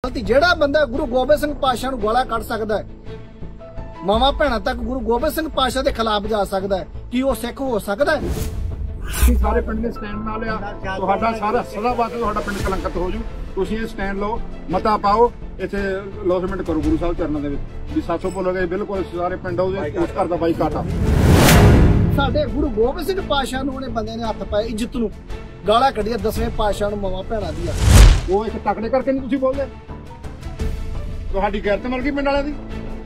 ਜਿਹੜਾ ਬੰਦਾ ਗੁਰੂ ਗੋਬਿੰਦ ਸਿੰਘ ਪਾਤਸ਼ਾਹ ਨੂੰ ਗਾਲਾਂ ਕੱਢ ਸਕਦਾ ਹੈ, ਮਾਵਾਂ ਭੈਣਾਂ ਤੱਕ ਗੁਰੂ ਗੋਬਿੰਦ ਸਿੰਘ ਪਾਤਸ਼ਾਹ ਦੇ ਖਿਲਾਫ ਜਾ ਸਕਦਾ ਹੈ, ਕੀ ਉਹ ਸਿੱਖ ਹੋ ਸਕਦਾ ਹੈ? ਸਾਰੇ ਪਿੰਡ ਨੇ ਸਟੈਂਡ ਨਾਲ ਲਿਆ, ਤੁਹਾਡਾ ਸਾਰਾ ਸਦਾ ਵਾਸਤੇ ਤੁਹਾਡਾ ਪਿੰਡ ਕਲੰਕਿਤ ਹੋ ਜੂ। ਤੁਸੀਂ ਇਹ ਸਟੈਂਡ ਲਓ, ਮਤਾ ਪਾਓ, ਇੱਥੇ ਲੌਸਮੈਂਟ ਕਰੋ ਗੁਰੂ ਸਾਹਿਬ ਚਰਨਾਂ ਦੇ ਵਿੱਚ ਵੀ 700 ਭੁੱਲ ਗਏ। ਬਿਲਕੁਲ ਸਾਰੇ ਪਿੰਡ ਉਹਦੇ ਉਸ ਘਰ ਦਾ ਬਾਈਕਾਟ ਆ। ਸਾਡੇ ਗੁਰੂ ਗੋਬਿੰਦ ਸਿੰਘ ਪਾਤਸ਼ਾਹ ਨੂੰ ਉਹਨੇ ਬੰਦੇ ਨੇ ਹੱਥ ਪਾਏ, ਇੱਜ਼ਤ ਨੂੰ ਗਾਲਾਂ ਕੱਢੀਆਂ 10ਵੇਂ ਪਾਤਸ਼ਾਹ ਨੂੰ ਮਾਵਾਂ ਭੈਣਾਂ ਦੀਆਂ। ਉਹ ਇੱਕ ਤਕੜੇ ਕਰਕੇ ਨਹੀਂ ਤੁਸੀਂ ਬੋਲਦੇ? ਤੁਹਾਡੀ ਗੈਰਤ ਮਰ ਗਈ ਪਿੰਡ ਵਾਲਿਆਂ ਦੀ।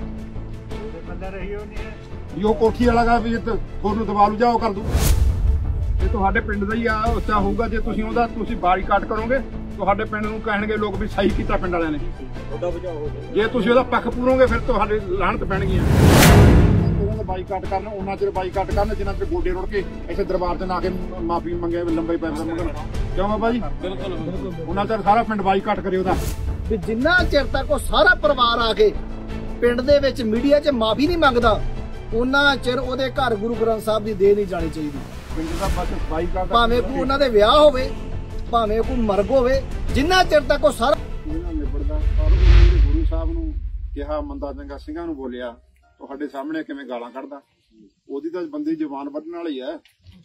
ਵੀ ਉਹ ਕੋਠੀ ਵਾਲਾ ਗਾ ਵੀ ਤੁਹਾਨੂੰ ਦਬਾ ਲੂ ਜਾਓ ਕਰ ਦੂ। ਇਹ ਤੁਹਾਡੇ ਪਿੰਡ ਦਾ ਹੀ ਆ ਉੱਚਾ ਹੋਊਗਾ। ਜੇ ਤੁਸੀਂ ਉਹਦਾ ਤੁਸੀਂ ਬਾਈਕਾਟ ਕਰੋਗੇ, ਤੁਹਾਡੇ ਪਿੰਡ ਨੂੰ ਕਹਿਣਗੇ ਲੋਕ ਵੀ ਸਹੀ ਕੀਤਾ ਪਿੰਡ ਵਾਲਿਆਂ ਨੇ। ਜੇ ਤੁਸੀਂ ਉਹਦਾ ਪੱਖ ਪੂਰੋਗੇ ਫਿਰ ਤੁਹਾਡੇ ਲਾਹਨਤ ਪੈਣਗੀਆਂ। ਉਹਨਾਂ ਦਾ ਬਾਈਕਾਟ ਕਰਨ, ਉਹਨਾਂ ਚਿਰ ਬਾਈਕਾਟ ਕਰਨ ਜਿੰਨਾ ਚਿਰ ਗੋਡੇ ਰੁੜ ਕੇ ਇੱਥੇ ਦਰਬਾਰ ਤੇ ਨਾ ਕੇ ਮਾਫੀ ਮੰਗੇ, ਲੰਬੇ ਪੈਸੇ ਮੰਗਣ। ਕਿਉਂ ਬਾਬਾ ਜੀ? ਬਿਲਕੁਲ। ਉਹਨਾਂ ਚਿਰ ਸਾਰਾ ਪਿੰਡ ਬਾਈਕਾਟ ਕਰੇ ਉਹਦਾ। ਵੀ ਜਿੰਨਾ ਚਿਰ ਤੱਕ ਉਹ ਸਾਰਾ ਪਰਿਵਾਰ ਆ ਕੇ ਪਿੰਡ ਦੇ ਵਿੱਚ ਮੀਡੀਆ 'ਚ ਮਾਫੀ ਨਹੀਂ ਮੰਗਦਾ, ਉਹਨਾਂ ਚਿਰ ਉਹਦੇ ਘਰ ਗੁਰੂ ਗ੍ਰੰਥ ਸਾਹਿਬ ਦੀ ਦੇਹ ਨਹੀਂ ਜਾਣੀ ਚਾਹੀਦੀ। ਪਿੰਡ ਦਾ ਬਸ ਬਾਈਕਾਟ, ਭਾਵੇਂ ਕੋਈ ਉਹਨਾਂ ਦੇ ਵਿਆਹ ਹੋਵੇ, ਭਾਵੇਂ ਕੋਈ ਮਰਗ ਹੋਵੇ, ਜਿੰਨਾ ਚਿਰ ਤੱਕ ਉਹ ਸਾਰਾ ਨਿਬੜਦਾ। ਔਰ ਉਹਨੇ ਗੁਰੂ ਸਾਹਿਬ ਨੂੰ ਕਿਹਾ, ਮੰਦਾ ਚੰਗਾ ਸਿੰਘਾਂ ਨੂੰ ਬੋਲਿਆ, ਤੁਹਾਡੇ ਸਾਹਮਣੇ ਕਿਵੇਂ ਗਾਲਾਂ ਕੱਢਦਾ। ਉਹਦੀ ਤਾਂ ਬੰਦੀ ਜ਼ੁਬਾਨ ਵੱਢਣ ਵਾਲੀ ਹੈ।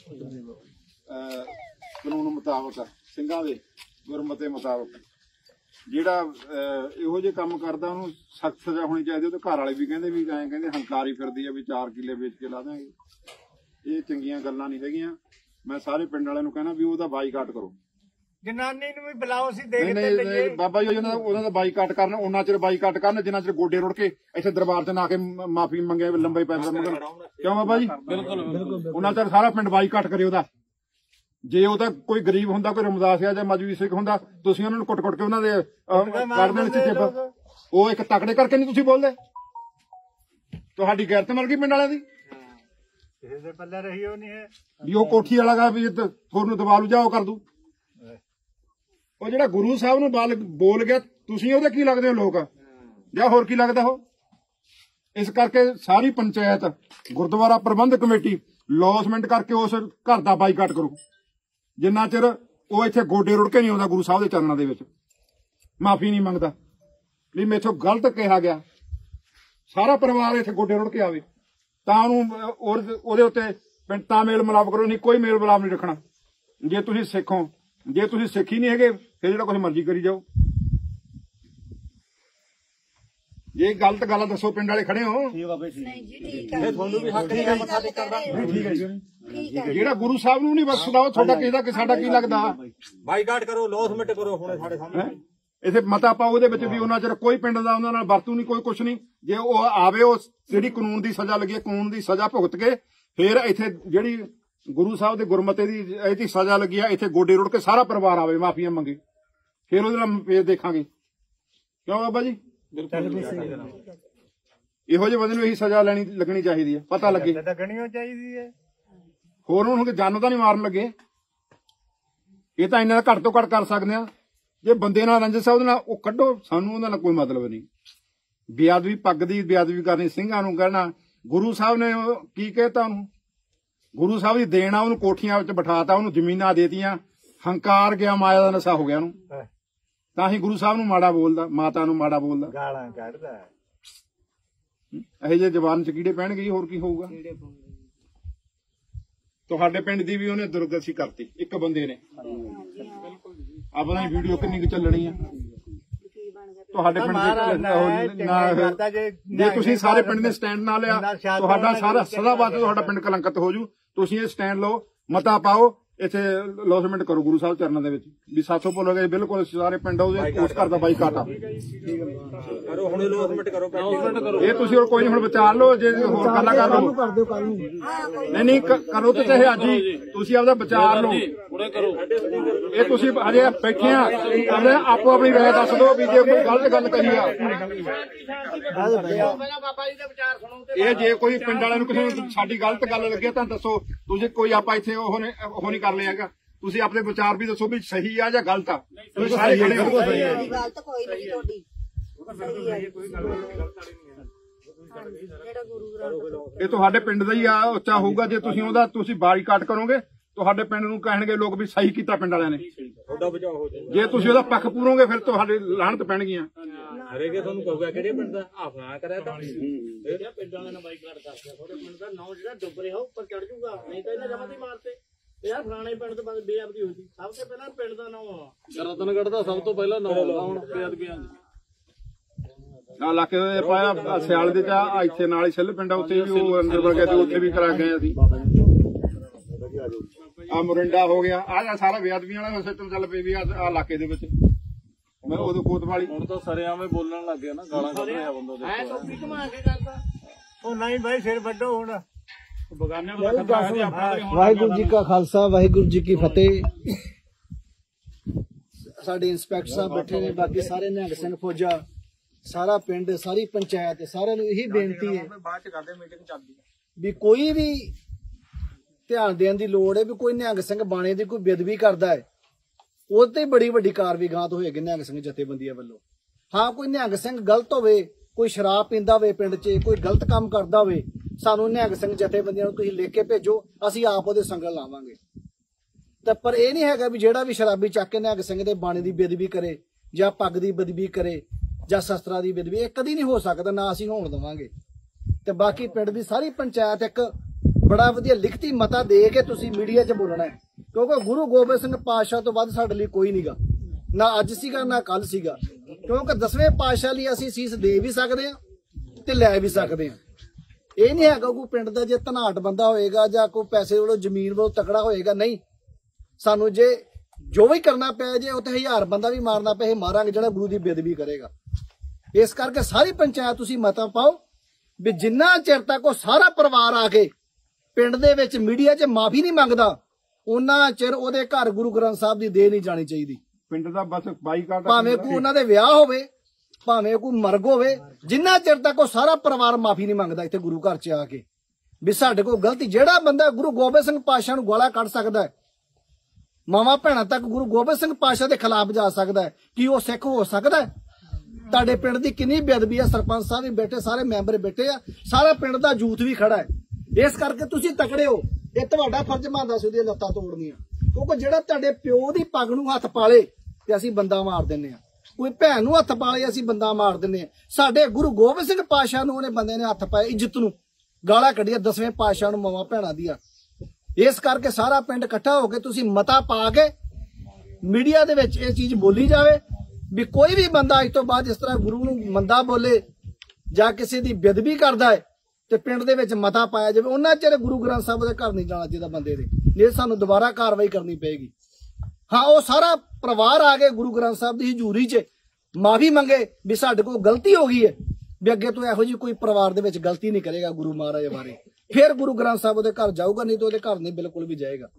ਕਾਨੂੰਨ ਮੁਤਾਬਕ, ਸਿੰਘਾਂ ਦੇ ਗੁਰਮਤੇ ਮੁਤਾਬਕ ਜਿਹੜਾ ਇਹੋ ਜਿਹੇ ਕੰਮ ਕਰਦਾ ਉਹਨੂੰ ਸਖਤ ਸਜ਼ਾ ਹੋਣੀ ਚਾਹੀਦੀ। ਉਹਦੇ ਘਰ ਵਾਲੇ ਵੀ ਕਹਿੰਦੇ ਵੀ ਐਂ ਕਹਿੰਦੇ ਹੰਕਾਰੀ ਫਿਰਦੀ ਆ ਵੀ 4 ਕਿੱਲੇ ਵੇਚ ਕੇ ਲਾ ਦਾਂਗੇ। ਇਹ ਚੰਗੀਆਂ ਗੱਲਾਂ ਨਹੀਂ ਹੈਗੀਆਂ। ਮੈਂ ਸਾਰੇ ਪਿੰਡ ਵਾਲਿਆਂ ਨੂੰ ਕਹਿਣਾ ਵੀ ਉਹਦਾ ਬਾਈਕਾਟ ਕਰੋ। ਜਨਾਨੀ ਨੂੰ ਵੀ ਬੁਲਾਓ, ਅਸੀਂ ਦੇਖਦੇ ਬਾਬਾ ਜੀ ਉਹਨਾਂ ਦਾ ਬਾਈਕਾਟ ਕਰਨ, ਉਹਨਾਂ ਚਿਰ ਬਾਈਕਾਟ ਕਰਨ ਜਿੰਨਾ ਚਿਰ ਗੋਡੇ ਰੁੜ ਕੇ ਇੱਥੇ ਦਰਬਾਰ ਤੇ ਨਾ ਕੇ ਮਾਫੀ ਮੰਗੇ, ਲੰਬੇ ਪੈਸੇ ਮੰਗਣ। ਕਿਉਂ ਬਾਬਾ ਜੀ? ਬਿਲਕੁਲ। ਉਹਨਾਂ ਚਿਰ ਸਾਰਾ ਪਿੰਡ ਬਾਈਕਾਟ ਕਰੇ ਉਹਦਾ। ਜੇ ਉਹ ਤਾਂ ਕੋਈ ਗਰੀਬ ਹੁੰਦਾ, ਕੋਈ ਰਮਦਾਸ ਜਾਂ ਮਜਬੀ ਸਿੱਖ ਹੁੰਦਾ, ਤੁਸੀਂ ਉਹਨਾਂ ਨੂੰ ਕੁੱਟ-ਕੁੱਟ ਕੇ ਉਹਨਾਂ ਦੇ ਕਰ ਦੇਣ ਸੀ। ਉਹ ਇੱਕ ਤਕੜੇ ਕਰਕੇ ਨਹੀਂ ਤੁਸੀਂ ਬੋਲਦੇ? ਤੁਹਾਡੀ ਗੈਰਤ ਮਰ ਗਈ ਪਿੰਡ ਵਾਲਿਆਂ ਦੀ। ਕਿਸੇ ਦੇ ਪੱਲੇ ਰਹੀ ਉਹ ਨਹੀਂ ਹੈ ਵੀ ਉਹ ਕੋਠੀ ਵਾਲਾ ਗਾ ਵੀ ਤੁਹਾਨੂੰ ਦਬਾ ਲੂ ਜਾਓ ਕਰ ਦੂ। ਉਹ ਜਿਹੜਾ ਗੁਰੂ ਸਾਹਿਬ ਨੂੰ ਬੋਲ ਗਿਆ, ਤੁਸੀਂ ਉਹਦੇ ਕੀ ਲੱਗਦੇ ਹੋ ਲੋਕ, ਜਾਂ ਹੋਰ ਕੀ ਲੱਗਦਾ ਉਹ? ਇਸ ਕਰਕੇ ਸਾਰੀ ਪੰਚਾਇਤ, ਗੁਰਦੁਆਰਾ ਪ੍ਰਬੰਧਕ ਕਮੇਟੀ ਲੌਸਮੈਂਟ ਕਰਕੇ ਉਸ ਘਰ ਦਾ ਬਾਈਕਾਟ ਕਰੂ ਜਿੰਨਾ ਚਿਰ ਉਹ ਇੱਥੇ ਗੋਡੇ ਰੁੜ ਕੇ ਨਹੀਂ ਆਉਂਦਾ ਗੁਰੂ ਸਾਹਿਬ ਦੇ ਚਰਨਾਂ ਦੇ ਵਿੱਚ, ਮਾਫੀ ਨਹੀਂ ਮੰਗਦਾ ਵੀ ਮੈਥੋਂ ਗਲਤ ਕਿਹਾ ਗਿਆ। ਸਾਰਾ ਪਰਿਵਾਰ ਇੱਥੇ ਗੋਡੇ ਰੁੜ ਕੇ ਆਵੇ ਤਾਂ ਉਹਨੂੰ ਉਹਦੇ ਉੱਤੇ ਪਿੰਡ ਤਾਂ ਮੇਲ ਮਿਲਾਪ ਕਰੋ, ਨਹੀਂ ਕੋਈ ਮੇਲ ਮਿਲਾਪ ਨਹੀਂ ਰੱਖਣਾ। ਜੇ ਤੁਸੀਂ ਸਿੱਖ ਹੋ, ਜੇ ਤੁਸੀਂ ਸਿੱਖ ਹੀ ਨਹੀਂ ਹੈਗੇ ਫਿਰ ਜਿਹੜਾ ਕੁਝ ਮਰਜ਼ੀ ਕਰੀ ਜਾਓ। ਜੇ ਗਲਤ ਗੱਲ ਦੱਸੋ, ਪਿੰਡ ਵਾਲੇ ਖੜੇ ਹੋ। ਤੁਹਾਨੂੰ ਵੀ ਹੱਕ ਨਹੀਂ ਮੱਥਾ ਟੇਕਣ ਦਾ। ਠੀਕ ਹੈ ਜੀ। ਜਿਹੜਾ ਗੁਰੂ ਸਾਹਿਬ ਨੂੰ ਨਹੀਂ ਬਖਸ਼ਦਾ ਉਹ ਤੁਹਾਡਾ ਕਿਸੇ ਦਾ ਕਿ ਸਾਡਾ ਕੀ ਲੱਗਦਾ? ਬਾਈਕਾਟ ਕਰੋ, ਲੌਸਮੈਂਟ ਕਰੋ ਹੁਣੇ ਸਾਡੇ ਸਾਹਮਣੇ। ਇੱਥੇ ਮਤਾ ਪਾਓ ਉਹਦੇ ਵਿੱਚ ਵੀ ਉਹਨਾਂ ਚਿਰ ਕੋਈ ਪਿੰਡ ਦਾ ਉਹਨਾਂ ਨਾਲ ਵਰਤੂ ਨਹੀਂ, ਕੋਈ ਕੁਛ ਨਹੀਂ। ਜੇ ਉਹ ਆਵੇ, ਉਹ ਜਿਹੜੀ ਕਾਨੂੰਨ ਦੀ ਸਜ਼ਾ ਲੱਗੀ, ਕਾਨੂੰਨ ਦੀ ਸਜ਼ਾ ਭੁਗਤ ਕੇ ਫਿਰ ਇੱਥੇ ਜਿਹੜੀ ਗੁਰੂ ਸਾਹਿਬ ਦੇ ਗੁਰਮਤੇ ਦੀ ਇਹਦੀ ਸਜ਼ਾ ਲੱਗੀ ਆ, ਇੱਥੇ ਗੋਡੇ ਰੁੜ ਕੇ ਸਾਰਾ ਪਰਿਵਾਰ ਆਵੇ, ਮਾਫੀਆਂ ਮੰਗੇ, ਫਿਰ ਉਹਦੇ ਨਾਲ ਫੇਰ ਦੇਖਾਂਗੇ। ਕਿਉਂ ਬਾਬਾ ਜੀ? ਇਹੋ ਜਿਹੇ ਬੰਦੇ ਨੂੰ ਇਹੀ ਸਜ਼ਾ ਲੱਗਣੀ ਚਾਹੀਦੀ ਹੈ। ਪਤਾ ਲੱਗੇ ਲੱਗਣੀ ਚਾਹੀਦੀ ਹੈ। ਹੋਰ ਉਹਨੂੰ ਜਾਨੋਂ ਤਾਂ ਨਹੀਂ ਮਾਰਨ ਲੱਗੇ। ਇਹ ਤਾਂ ਇੰਨਾ ਘੱਟ ਤੋਂ ਘੱਟ ਕਰ ਸਕਦੇ ਆ। ਜੇ ਬੰਦੇ ਨਾਲ ਰੰਜਿਸ਼ ਆ ਉਹਦੇ ਨਾਲ ਉਹ ਕੱਢੋ, ਸਾਨੂੰ ਉਹਦਾ ਨਾਲ ਕੋਈ ਮਤਲਬ ਨਹੀਂ। ਬੇਅਦਬੀ, ਪੱਗ ਦੀ ਬੇਅਦਬੀ ਕਰਨੀ, ਸਿੰਘਾਂ ਨੂੰ ਕਹਿਣਾ। ਗੁਰੂ ਸਾਹਿਬ ਨੇ ਕੀ ਕਹਿਤਾ ਉਹਨੂੰ? ਗੁਰੂ ਸਾਹਿਬ ਦੀ ਦੇਣ ਆ, ਉਹਨੂੰ ਕੋਠੀਆਂ ਵਿੱਚ ਬਿਠਾਤਾ, ਉਹਨੂੰ ਜ਼ਮੀਨਾਂ ਦੇਤੀਆਂ। ਹੰਕਾਰ ਗਿਆ, ਮਾਇਆ ਦਾ ਨਸ਼ਾ ਹੋ ਗਿਆ ਉਹਨੂੰ। ਤਾਂ ਹੀ ਗੁਰੂ ਸਾਹਿਬ ਨੂੰ ਮਾੜਾ ਬੋਲਦਾ, ਮਾਤਾ ਨੂੰ ਮਾੜਾ ਬੋਲਦਾ, ਗਾਲਾਂ ਕੱਢਦਾ। ਇਹੋ ਜਿਹੇ ਜ਼ਬਾਨ ਚ ਕੀੜੇ ਪੈਣਗੇ, ਹੋਰ ਕੀ ਹੋਊਗਾ? ਤੁਹਾਡੇ ਪਿੰਡ ਦੀ ਵੀ ਉਹਨੇ ਦੁਰਦਰਸ਼ੀ ਕਰਤੀ ਇੱਕ ਬੰਦੇ ਨੇ। ਆਪਣਾ ਵੀਡੀਓ ਕਿੰਨੀ ਕੁ ਚੱਲਣੀ ਆ ਤੁਹਾਡੇ ਪਿੰਡ ਦੇ? ਜੇ ਤੁਸੀਂ ਸਾਰੇ ਪਿੰਡ ਨੇ ਸਟੈਂਡ ਨਾ ਲਿਆ, ਤੁਹਾਡਾ ਸਾਰਾ ਸਦਾ ਵਾਸਤੇ ਤੁਹਾਡਾ ਪਿੰਡ ਕਲੰਕਿਤ ਹੋ ਜੂ। ਤੁਸੀਂ ਇਹ ਸਟੈਂਡ ਲਓ, ਮਤਾ ਪਾਓ, ਇੱਥੇ ਲੌਸਮੈਂਟ ਕਰੋ ਗੁਰੂ ਸਾਹਿਬ ਚਰਨਾਂ ਦੇ ਵਿੱਚ ਵੀ 700 ਭੁੱਲ ਗਏ। ਬਿਲਕੁਲ ਸਾਰੇ ਪਿੰਡ ਉਹਦੇ ਉਸ ਘਰ ਦਾ ਬਾਈਕਾਟ ਆ। ਇਹ ਤੁਸੀਂ ਕੋਈ ਨਹੀਂ ਹੁਣ ਵਿਚਾਰ ਲਓ। ਜੇ ਹੋਰ ਗੱਲਾਂ ਕਰ ਲਓ, ਨਹੀਂ ਕਰੋ ਤੇ ਚਾਹੇ ਅੱਜ ਹੀ ਤੁਸੀਂ ਆਪਦਾ ਵਿਚਾਰ ਲਓ। ਇਹ ਤੁਸੀਂ ਹਜੇ ਬੈਠੇ ਆ, ਆਪੋ ਆਪਣੀ ਰਾਏ ਦੱਸ ਦਿਓ ਵੀ ਜੇ ਕੋਈ ਗਲਤ ਗੱਲ ਕਹੀ ਆ। ਇਹ ਜੇ ਕੋਈ ਪਿੰਡ ਵਾਲਿਆਂ ਨੂੰ ਕਿਸੇ ਨੂੰ ਸਾਡੀ ਗਲਤ ਗੱਲ ਲੱਗੇ ਤਾਂ ਦੱਸੋ। ਤੁਸੀਂ ਕੋਈ ਆਪਾਂ ਇੱਥੇ ਉਹ ਨਹੀਂ ਕਰ ਲਿਆ ਹੈਗਾ। ਤੁਸੀਂ ਆਪਣੇ ਵਿਚਾਰ ਵੀ ਦੱਸੋ ਵੀ ਸਹੀ ਆ ਜਾਂ ਗਲਤ ਆ। ਤੁਸੀਂ ਸਾਰੇ ਖੜੇ ਹੋ। ਗਲਤ ਕੋਈ ਨਹੀਂ ਤੁਹਾਡੀ। ਇਹ ਤੁਹਾਡੇ ਪਿੰਡ ਦਾ ਹੀ ਆ, ਉੱਚਾ ਹੋਊਗਾ। ਜੇ ਤੁਸੀਂ ਉਹਦਾ ਤੁਸੀਂ ਬਾਈਕਾਟ ਕਰੋਗੇ, ਤੁਹਾਡੇ ਪਿੰਡ ਨੂੰ ਕਹਿਣਗੇ ਲੋਕ ਵੀ ਸਹੀ ਕੀਤਾ ਪਿੰਡ ਵਾਲਿਆਂ ਨੇ। ਜੇ ਤੁਸੀਂ ਉਹਦਾ ਪੱਖ ਪੂਰੋਗੇ ਫਿਰ ਤੁਹਾਡੇ ਲਾਹਨਤ ਪੈਣਗੀਆਂ। ਹਰੇਕੇ ਤੁਹਾਨੂੰ ਕਹੂਗਾ ਕਿਹੜੇ ਪਿੰਡ ਦਾ ਆਪਣਾ ਕਰਿਆ ਤਾਂ ਇਹ ਪਿੰਡਾਂ ਦਾ ਬਾਈਕਾਟ ਕਰਦੇ ਥੋੜੇ ਪਿੰਡ ਦਾ ਨਾਂ ਜਿਹੜਾ ਡੁੱਬ ਰਿਹਾ ਉੱਪਰ ਚੜ ਜਾਊਗਾ ਨਹੀਂ ਤਾਂ ਇਹਨਾਂ ਜਮਾਂ ਦੀ ਮਾਰਤੇ ਯਾਰ ਫਲਾਣੇ ਪਿੰਡ ਤੋਂ ਬਾਅਦ ਬੇਅਦਬੀ ਹੋਈ ਸੀ ਸਭ ਤੋਂ ਪਹਿਲਾਂ ਪਿੰਡ ਦਾ ਨਾਂ ਆਉਣਾ ਰਤਨਗੜ੍ਹ ਦਾ ਸਭ ਤੋਂ ਪਹਿਲਾਂ ਨਾਂ ਆਉਣਾ ਬੇਅਦਬੀਆਂ ਆ ਇਲਾਕੇ ਦੇ ਪਾਇਆ ਸਿਆਲ ਦੇ ਚ ਇੱਥੇ ਨਾਲ ਹੀ ਛਿੱਲ ਪਿੰਡਾ ਉੱਥੇ ਵੀ ਉਹ ਅੰਦਰ ਵੜ ਗਿਆ ਤੇ ਉੱਥੇ ਵੀ ਕਰਾ ਗਏ ਅਸੀਂ ਆ ਮੁਰਿੰਡਾ ਹੋ ਗਿਆ ਆ ਸਾਰਾ ਬੇਅਦਬੀਆਂ ਵਾਲਾ ਸਿਸਟਮ ਚੱਲ ਪਈ ਵੀ ਆ ਇਲਾਕੇ ਦੇ ਵਿੱਚ ਮੈਂ ਉਦੋਂ ਕੋਤਵਾਲੀ ਹੁਣ ਤਾਂ ਸਰੇਆਵੇਂ ਬੋਲਣ ਲੱਗ ਗਿਆ ਨਾ ਗਾਲਾਂ ਕੱਢ ਰਿਹਾ ਬੰਦਾ ਦੇ ਐ ਟੋਪੀ ਘੁਮਾ ਕੇ ਕਰਦਾ ਉਹ ਨਹੀਂ ਬਾਈ ਸਿਰ ਵੱਡੋ ਹੁਣ ਬਗਾਨੇ ਵਾਹਿਗੁਰੂ ਜੀ ਕਾ ਖਾਲਸਾ ਵਾਹਿਗੁਰੂ ਜੀ ਕੀ ਫਤਿਹ। ਸਾਡੇ ਇੰਸਪੈਕਟਰ ਸਾਹਿਬ ਬੈਠੇ ਨੇ, ਬਾਕੀ ਸਾਰੇ ਨਿਹੰਗ ਸਿੰਘ ਫੌਜਾ, ਸਾਰਾ ਪਿੰਡ, ਸਾਰੀ ਪੰਚਾਇਤ, ਸਾਰਿਆਂ ਨੂੰ ਇਹੀ ਬੇਨਤੀ ਹੈ ਬਾਅਦ ਚ ਕਰਦੇ ਮੀਟਿੰਗ ਚੱਲਦੀ ਵੀ ਕੋਈ ਵੀ ਧਿਆਨ ਦੇਣ ਦੀ ਲੋੜ ਹੈ ਵੀ ਕੋਈ ਨਿਹੰਗ ਸਿੰਘ ਬਾਣੇ ਦੀ ਕੋਈ ਬੇਅਦਬੀ ਕਰਦਾ ਹੈ ਉਹ ਤੇ ਬੜੀ ਵੱਡੀ ਕਾਰਵਾਈ ਗਾਂਤ ਹੋਏਗੀ ਨਿਹੰਗ ਸਿੰਘ ਜਥੇਬੰਦੀਆਂ ਵੱਲੋਂ। ਹਾਂ ਕੋਈ ਨਿਹੰਗ ਸਿੰਘ ਗਲਤ ਹੋਵੇ, ਕੋਈ ਸ਼ਰਾਬ ਪੀਂਦਾ ਹੋਵੇ, ਪਿੰਡ 'ਚ ਕੋਈ ਗਲਤ ਕੰਮ ਕਰਦਾ ਹੋਵੇ, ਸਾਨੂੰ ਨਿਹੰਗ ਸਿੰਘ ਜਥੇਬੰਦੀਆਂ ਨੂੰ ਤੁਸੀਂ ਲਿਖ ਕੇ ਭੇਜੋ, ਅਸੀਂ ਆਪ ਉਹਦੇ ਸੰਗਲ ਲਾਵਾਂਗੇ। ਤਾਂ ਪਰ ਇਹ ਨਹੀਂ ਹੈਗਾ ਵੀ ਜਿਹੜਾ ਵੀ ਸ਼ਰਾਬੀ ਚੱਕ ਕੇ ਨਿਹੰਗ ਸਿੰਘ ਦੇ ਬਾਣੇ ਦੀ ਬੇਅਦਬੀ ਕਰੇ ਜਾਂ ਪੱਗ ਦੀ ਬੇਅਦਬੀ ਕਰੇ ਜਾਂ ਸ਼ਸਤਰਾਂ ਦੀ ਬੇਅਦਬੀ, ਇਹ ਕਦੀ ਨਹੀਂ ਹੋ ਸਕਦਾ, ਨਾ ਅਸੀਂ ਹੋਣ ਦੇਵਾਂਗੇ। ਤੇ ਬਾਕੀ ਪਿੰਡ ਦੀ ਸਾਰੀ ਪੰਚਾਇਤ ਇੱਕ ਬੜਾ ਵਧੀਆ ਲਿਖਤੀ ਮਤਾ ਦੇ ਕੇ ਤੁਸੀਂ ਮੀਡੀਆ 'ਚ ਬੋਲਣਾ ਹੈ, ਕਿਉਂਕਿ ਗੁਰੂ ਗੋਬਿੰਦ ਸਿੰਘ ਪਾਤਸ਼ਾਹ ਤੋਂ ਵੱਧ ਸਾਡੇ ਲਈ ਕੋਈ ਨਹੀਂਗਾ, ਨਾ ਅੱਜ ਸੀਗਾ ਨਾ ਕੱਲ ਸੀਗਾ। ਕਿਉਂਕਿ 10ਵੇਂ ਪਾਤਸ਼ਾਹ ਲਈ ਅਸੀਂ ਸੀਸ ਦੇ ਵੀ ਸਕਦੇ ਹਾਂ ਤੇ ਲੈ ਵੀ ਸਕਦੇ ਹਾਂ। ਇਹ ਨਹੀਂ ਹੈਗਾ ਕੋਈ ਪਿੰਡ ਦਾ ਜੇ ਧਨਾਟ ਬੰਦਾ ਹੋਏਗਾ ਜਾਂ ਕੋਈ ਪੈਸੇ ਵੱਲੋਂ ਜ਼ਮੀਨ ਵੱਲੋਂ ਤਕੜਾ ਹੋਏਗਾ, ਨਹੀਂ। ਸਾਨੂੰ ਜੇ ਜੋ ਵੀ ਕਰਨਾ ਪਏ, ਜੇ ਉੱਥੇ 1000 ਬੰਦਾ ਵੀ ਮਾਰਨਾ ਪਏ, ਮਾਰਾਂਗੇ ਜਿਹੜਾ ਗੁਰੂ ਦੀ ਬੇਅਦਬੀ ਕਰੇਗਾ। ਇਸ ਕਰਕੇ ਸਾਰੀ ਪੰਚਾਇਤ ਤੁਸੀਂ ਮਤਾ ਪਾਓ ਵੀ ਜਿੰਨਾ ਚਿਰ ਤੱਕ ਉਹ ਸਾਰਾ ਪਰਿਵਾਰ ਆ ਕੇ ਪਿੰਡ ਦੇ ਵਿੱਚ ਮੀਡੀਆ 'ਚ ਮਾਫੀ ਨਹੀਂ ਮੰਗਦਾ, ਉਹਨਾਂ ਚਿਰ ਉਹਦੇ ਘਰ ਗੁਰੂ ਗ੍ਰੰਥ ਸਾਹਿਬ ਦੀ ਦੇਹ ਨਹੀਂ ਜਾਣੀ ਚਾਹੀਦੀ। ਪਿੰਡ ਦਾ ਬਸ ਬਾਈਕਾਟ, ਭਾਵੇਂ ਕੋਈ ਉਹਨਾਂ ਦੇ ਵਿਆਹ ਹੋਵੇ, ਭਾਵੇਂ ਕੋਈ ਮਰਗ ਹੋਵੇ, ਜਿੰਨਾ ਚਿਰ ਤੱਕ ਉਹ ਸਾਰਾ ਪਰਿਵਾਰ ਮਾਫੀ ਨਹੀਂ ਮੰਗਦਾ ਇੱਥੇ ਗੁਰੂ ਘਰ 'ਚ ਆ ਕੇ ਵੀ ਸਾਡੇ ਕੋਲ ਗਲਤੀ। ਜਿਹੜਾ ਬੰਦਾ ਗੁਰੂ ਗੋਬਿੰਦ ਸਿੰਘ ਪਾਤਸ਼ਾਹ ਨੂੰ ਗਾਲਾਂ ਕੱਢ ਸਕਦਾ ਹੈ, ਮਾਵਾਂ ਭੈਣਾਂ ਤੱਕ ਗੁਰੂ ਗੋਬਿੰਦ ਸਿੰਘ ਪਾਤਸ਼ਾਹ ਦੇ ਖਿਲਾਫ ਜਾ ਸਕਦਾ ਹੈ, ਕੀ ਉਹ ਸਿੱਖ ਹੋ ਸਕਦਾ ਹੈ? ਤੁਹਾਡੇ ਪਿੰਡ ਦੀ ਕਿੰਨੀ ਬੇਅਦਬੀ ਹੈ, ਸਰਪੰਚ ਸਾਹਿਬ ਵੀ ਬੈਠੇ, ਸਾਰੇ ਮੈਂਬਰ ਬੈਠੇ ਆ, ਸਾਰਾ ਪਿੰਡ ਦਾ ਯੂਥ ਵੀ ਖੜਾ ਹੈ। ਇਸ ਕਰਕੇ ਤੁਸੀਂ ਤਕੜੇ ਹੋ, ਇਹ ਤੁਹਾਡਾ ਫਰਜ਼ ਬਣਦਾ ਸੀ ਉਹਦੀਆਂ ਲੱਤਾਂ ਤੋੜਨੀਆਂ, ਕਿਉਂਕਿ ਜਿਹੜਾ ਤੁਹਾਡੇ ਪਿਓ ਦੀ ਪੱਗ ਨੂੰ ਹੱਥ ਪਾਲੇ ਤੇ ਅਸੀਂ ਬੰਦਾ ਮਾਰ ਦਿੰਨੇ ਆ, ਕੋਈ ਭੈਣ ਨੂੰ ਹੱਥ ਪਾਲੇ ਅਸੀਂ ਬੰਦਾ ਮਾਰ ਦਿੰਨੇ ਆ। ਸਾਡੇ ਗੁਰੂ ਗੋਬਿੰਦ ਸਿੰਘ ਪਾਤਸ਼ਾਹ ਨੂੰ ਉਹਨੇ ਬੰਦੇ ਨੇ ਹੱਥ ਪਾਏ, ਇੱਜ਼ਤ ਨੂੰ ਗਾਲਾਂ ਕੱਢੀਆਂ 10ਵੇਂ ਪਾਤਸ਼ਾਹ ਨੂੰ ਮਾਵਾਂ ਭੈਣਾਂ ਦੀਆਂ। ਇਸ ਕਰਕੇ ਸਾਰਾ ਪਿੰਡ ਇਕੱਠਾ ਹੋ ਕੇ ਤੁਸੀਂ ਮਤਾ ਪਾ ਕੇ ਮੀਡੀਆ ਦੇ ਵਿੱਚ ਇਹ ਚੀਜ਼ ਬੋਲੀ ਜਾਵੇ ਵੀ ਕੋਈ ਵੀ ਬੰਦਾ ਅੱਜ ਤੋਂ ਬਾਅਦ ਇਸ ਤਰ੍ਹਾਂ ਗੁਰੂ ਨੂੰ ਮੰਦਾ ਬੋਲੇ ਜਾਂ ਕਿਸੇ ਦੀ ਬੇਅਦਬੀ ਕਰਦਾ ਹੈ ਤੇ ਪਿੰਡ ਦੇ ਵਿੱਚ ਮਤਾ ਪਾਇਆ ਜਾਵੇ। ਉਹਨਾਂ ਚਿਰ ਗੁਰੂ ਗ੍ਰੰਥ ਸਾਹਿਬ ਦੇ ਘਰ ਨਹੀਂ ਜਾਣਾ ਚਾਹੀਦਾ ਬੰਦੇ ਦੇ, ਇਹ ਸਾਨੂੰ ਦੁਬਾਰਾ ਕਾਰਵਾਈ ਕਰਨੀ ਪਏਗੀ। ਹਾਂ ਉਹ ਸਾਰਾ ਪਰਿਵਾਰ ਆ ਕੇ ਗੁਰੂ ਗ੍ਰੰਥ ਸਾਹਿਬ ਦੀ ਹਜ਼ੂਰੀ 'ਚ ਮਾਫੀ ਮੰਗੇ ਵੀ ਸਾਡੇ ਕੋਲ ਗਲਤੀ ਹੋ ਗਈ ਹੈ, ਵੀ ਅੱਗੇ ਤੋਂ ਇਹੋ ਜਿਹੀ ਕੋਈ ਪਰਿਵਾਰ ਦੇ ਵਿੱਚ ਗਲਤੀ ਨਹੀਂ ਕਰੇਗਾ ਗੁਰੂ ਮਹਾਰਾਜ ਬਾਰੇ, ਫਿਰ ਗੁਰੂ ਗ੍ਰੰਥ ਸਾਹਿਬ ਉਹਦੇ ਘਰ ਜਾਊਗਾ, ਨਹੀਂ ਤਾਂ ਉਹਦੇ ਘਰ ਨਹੀਂ ਬਿਲਕੁਲ ਵੀ ਜਾਏਗਾ।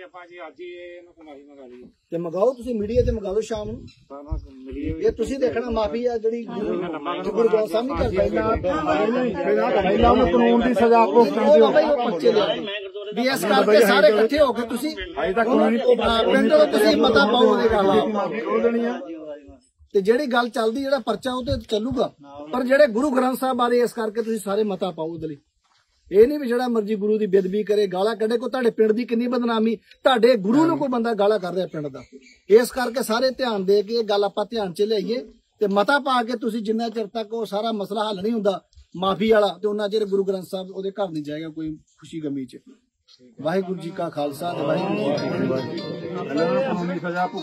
ਤੇ ਮੰਗਾਓ ਤੁਸੀਂ ਮੀਡੀਆ ਤੇ ਮੰਗਾ ਲਓ ਸ਼ਾਮ ਨੂੰ, ਇਹ ਤੁਸੀਂ ਦੇਖਣਾ ਮਾਫੀ ਆ ਜਿਹੜੀ ਗੁਰੂ ਗ੍ਰੰਥ ਸਾਹਿਬ ਨਹੀਂ ਕਰਦਾ, ਪਹਿਲਾਂ ਉਹਨੂੰ ਕਾਨੂੰਨ ਦੀ ਸਜ਼ਾ ਆਪੋ ਪਰਚੇ ਲਿਆ ਵੀ। ਇਸ ਕਰਕੇ ਸਾਰੇ ਇਕੱਠੇ ਹੋ ਕੇ ਤੁਸੀਂ ਪਿੰਡ ਤੋਂ ਤੁਸੀਂ ਮਤਾ ਪਾਓ ਉਹਦੇ ਖਿਲਾਫ, ਤੇ ਜਿਹੜੀ ਗੱਲ ਚੱਲਦੀ ਜਿਹੜਾ ਪਰਚਾ ਉਹ ਤੇ ਚੱਲੂਗਾ, ਪਰ ਜਿਹੜੇ ਗੁਰੂ ਗ੍ਰੰਥ ਸਾਹਿਬ ਬਾਰੇ ਇਸ ਕਰਕੇ ਤੁਸੀਂ ਸਾਰੇ ਮਤਾ ਪਾਓ ਉਹਦੇ ਲਈ। ਇਹ ਨਹੀਂ ਵੀ ਜਿਹੜਾ ਮਰਜੀ ਗੁਰੂ ਦੀ ਬੇਅਦਬੀ ਕਰੇ, ਗਾਲਾਂ ਕੱਢੇ, ਕੋ ਤੁਹਾਡੇ ਪਿੰਡ ਦੀ ਕਿੰਨੀ ਬਦਨਾਮੀ, ਤੁਹਾਡੇ ਗੁਰੂ ਨੂੰ ਕੋਈ ਬੰਦਾ ਗਾਲਾਂ ਕਰ ਰਿਹਾ ਪਿੰਡ ਦਾ। ਇਸ ਕਰਕੇ ਸਾਰੇ ਧਿਆਨ ਦੇ ਕੇ ਇਹ ਗੱਲ ਆਪਾਂ ਧਿਆਨ 'ਚ ਲਿਆਈਏ ਤੇ ਮਤਾ ਪਾ ਕੇ ਤੁਸੀਂ ਜਿੰਨਾ ਚਿਰ ਤੱਕ ਉਹ ਸਾਰਾ ਮਸਲਾ ਹੱਲ ਨਹੀਂ ਹੁੰਦਾ ਮਾਫੀ ਵਾਲਾ, ਤੇ ਉਹਨਾਂ ਚਿਰ ਗੁਰੂ ਗ੍ਰੰਥ ਸਾਹਿਬ ਉਹਦੇ ਘਰ ਨਹੀਂ ਜਾਏਗਾ ਕੋਈ ਖੁਸ਼ੀ ਗਮੀ 'ਚ। ਵਾਹਿਗੁਰੂ ਜੀ ਕਾ ਖਾਲਸਾ ਤੇ ਵਾਹਿਗੁਰੂ ਜੀ ਕੀ ਫਤਿਹ।